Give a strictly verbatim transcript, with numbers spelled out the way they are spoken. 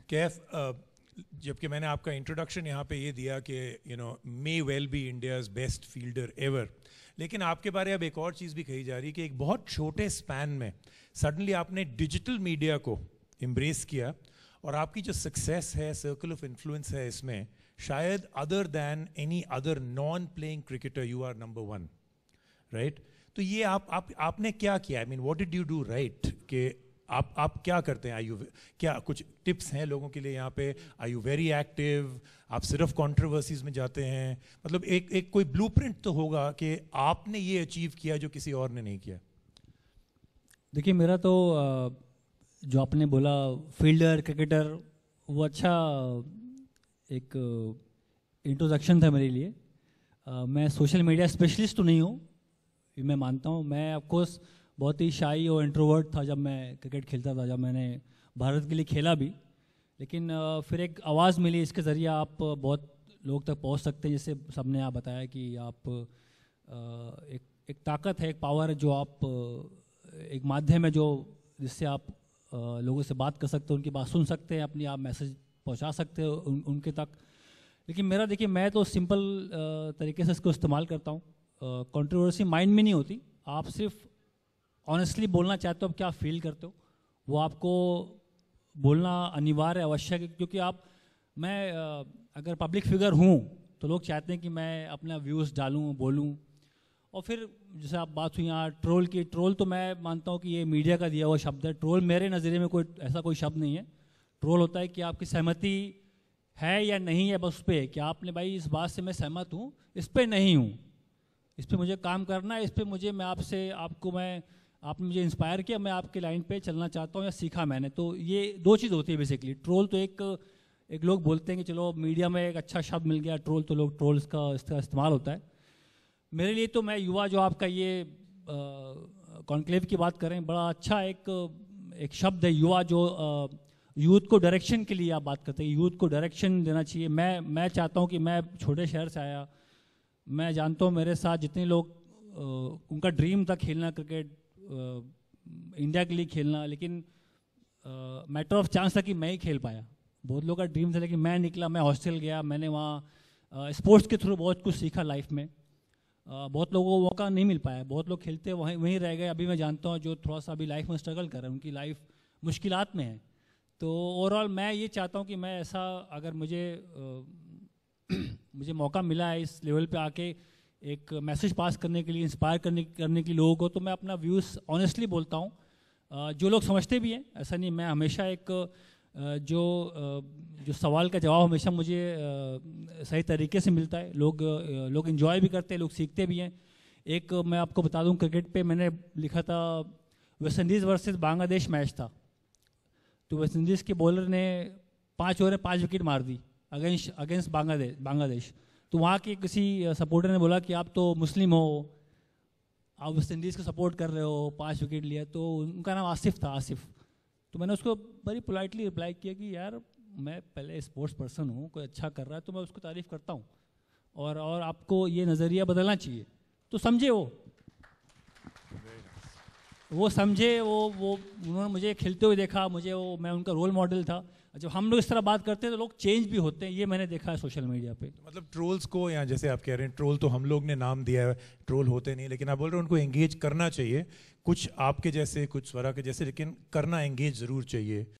कैफ, जबकि मैंने आपका इंट्रोडक्शन यहाँ पे ये दिया कि you know may well be India's best fielder ever, लेकिन आपके बारे अब एक और चीज़ भी कही जा रही है कि एक बहुत छोटे स्पैन में सडनली आपने डिजिटल मीडिया को एम्ब्रेस किया और आपकी जो सक्सेस है, सर्कल ऑफ इन्फ्लुएंस है इसमें, शायद other than any other non playing cricketer you are number one, right? तो ये आप आप आपने क्या किया? I mean what did you do right कि आप आप क्या करते हैं? आर यू, क्या कुछ टिप्स हैं लोगों के लिए यहाँ पे? Are you very active? आप सिर्फ कंट्रोवर्सीज में जाते हैं? मतलब एक एक कोई ब्लूप्रिंट तो होगा कि आपने ये अचीव किया जो किसी और ने नहीं किया। देखिए, मेरा तो जो आपने बोला फील्डर क्रिकेटर, वो अच्छा एक इंट्रोडक्शन था मेरे लिए। मैं सोशल मीडिया स्पेशलिस्ट तो नहीं हूँ, ये मैं मानता हूँ। मैं ऑफकोर्स बहुत ही शाई और इंट्रोवर्ट था जब मैं क्रिकेट खेलता था, जब मैंने भारत के लिए खेला भी। लेकिन फिर एक आवाज़ मिली, इसके ज़रिए आप बहुत लोग तक पहुँच सकते हैं। जैसे सबने आप बताया कि आप एक एक ताकत है, एक पावर है जो आप, एक माध्यम है जो जिससे आप लोगों से बात कर सकते हैं, उनकी बात सुन सकते हैं, अपनी आप मैसेज पहुंचा सकते हो उन, उनके तक। लेकिन मेरा देखिए, मैं तो सिंपल तरीके से इसको इस्तेमाल करता हूँ। कंट्रोवर्सी माइंड में नहीं होती, आप सिर्फ ऑनेस्टली बोलना चाहते हो, आप क्या फील करते हो वो आपको बोलना अनिवार्य आवश्यक है। क्योंकि आप, मैं अगर पब्लिक फिगर हूँ तो लोग चाहते हैं कि मैं अपना व्यूज़ डालूँ, बोलूँ। और फिर जैसे आप बात हुई यहाँ ट्रोल की, ट्रोल तो मैं मानता हूँ कि ये मीडिया का दिया हुआ शब्द है। ट्रोल मेरे नज़रिए में कोई ऐसा कोई शब्द नहीं है। ट्रोल होता है कि आपकी सहमति है या नहीं है, बस उस पर है कि आपने भाई इस बात से मैं सहमत हूँ, इस पर नहीं हूँ, इस पर मुझे काम करना है, इस पर मुझे, मैं आपसे, आपको मैं, आपने मुझे इंस्पायर किया, मैं आपके लाइन पे चलना चाहता हूँ या सीखा मैंने। तो ये दो चीज़ होती है बेसिकली। ट्रोल तो एक एक लोग बोलते हैं कि चलो मीडिया में एक अच्छा शब्द मिल गया ट्रोल, तो लोग ट्रोल्स का इसका इस्तेमाल होता है। मेरे लिए तो मैं युवा, जो आपका ये कॉन्क्लेव की बात करें, बड़ा अच्छा एक एक शब्द है युवा, जो यूथ को डायरेक्शन के लिए आप बात करते हैं, यूथ को डायरेक्शन देना चाहिए। मैं मैं चाहता हूँ कि मैं छोटे शहर से आया, मैं जानता हूँ मेरे साथ जितने लोग, उनका ड्रीम था खेलना क्रिकेट, इंडिया के लिए खेलना, लेकिन मैटर ऑफ चांस था कि मैं ही खेल पाया। बहुत लोगों का ड्रीम था, लेकिन मैं निकला, मैं हॉस्टल गया, मैंने वहाँ स्पोर्ट्स के थ्रू बहुत कुछ सीखा लाइफ में। Uh, बहुत लोगों को मौका नहीं मिल पाया, बहुत लोग खेलते वहीं वहीं रह गए। अभी मैं जानता हूँ जो थोड़ा सा अभी लाइफ में स्ट्रगल कर रहे हैं, उनकी लाइफ मुश्किलात में है। तो ओवरऑल मैं ये चाहता हूँ कि मैं ऐसा, अगर मुझे uh, मुझे मौका मिला है इस लेवल पे आके एक मैसेज पास करने के लिए, इंस्पायर करने करने के लोगों को, तो मैं अपना व्यूज़ ऑनेस्टली बोलता हूँ। uh, जो लोग समझते भी हैं, ऐसा नहीं, मैं हमेशा एक uh, जो uh, जो सवाल का जवाब हमेशा मुझे आ, सही तरीके से मिलता है। लोग आ, लोग एंजॉय भी करते हैं, लोग सीखते भी हैं। एक मैं आपको बता दूं, क्रिकेट पे मैंने लिखा था, West Indies versus Bangladesh match था, तो वेस्ट इंडीज़ के बॉलर ने पाँच ओवर में पाँच विकेट मार दी अगेंस्ट अगेंस्ट बांग्लादेश बांग्लादेश तो वहाँ के किसी सपोर्टर ने बोला कि आप तो मुस्लिम हो, आप वेस्ट इंडीज़ को सपोर्ट कर रहे हो, पाँच विकेट लिया। तो उनका नाम आसिफ था, आसिफ। तो मैंने उसको बड़ी पोलाइटली रिप्लाई किया कि यार, मैं पहले स्पोर्ट्स पर्सन हूँ, कोई अच्छा कर रहा है तो मैं उसको तारीफ़ करता हूँ, और और आपको ये नज़रिया बदलना चाहिए। तो समझे वो वो समझे वो वो उन्होंने मुझे खेलते हुए देखा, मुझे वो, मैं उनका रोल मॉडल था। जब हम लोग इस तरह बात करते हैं तो लोग चेंज भी होते हैं, ये मैंने देखा है सोशल मीडिया पे। मतलब ट्रोल्स को, या जैसे आप कह रहे हैं ट्रोल तो हम लोग ने नाम दिया है, ट्रोल होते नहीं, लेकिन आप बोल रहे हैं उनको एंगेज करना चाहिए। कुछ आपके जैसे, कुछ स्वरा के जैसे, लेकिन करना एंगेज ज़रूर चाहिए।